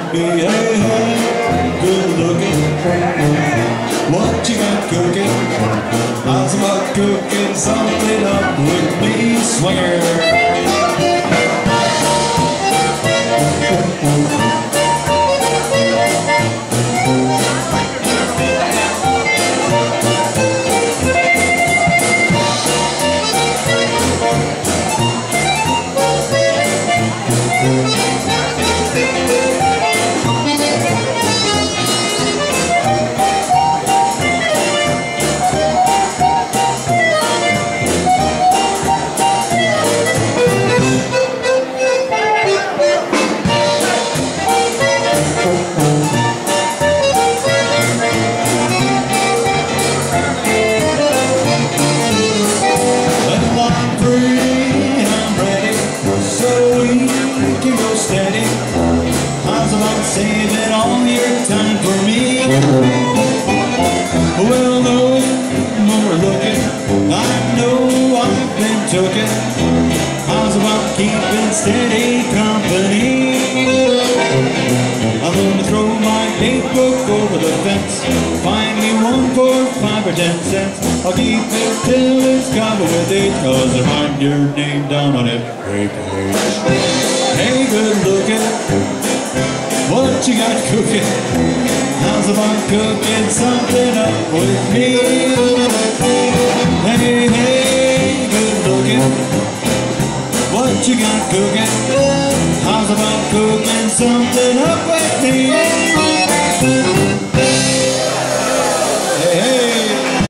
with me. Hey, hey, good looking. What you got cooking? How's about cooking something up with me, swinger? Saving all your time for me. Well, no more looking, I know I've been tooken. How's about keeping steady company? I'm gonna throw my date book over the fence, find me one for 5 or 10 cents. I'll keep it till it's covered with age, 'cause I find your name down on every page. Hey, good looking, what you got cooking? How's about cooking something up with me? Hey, hey, good looking. What you got cooking? How's about cooking something up with me?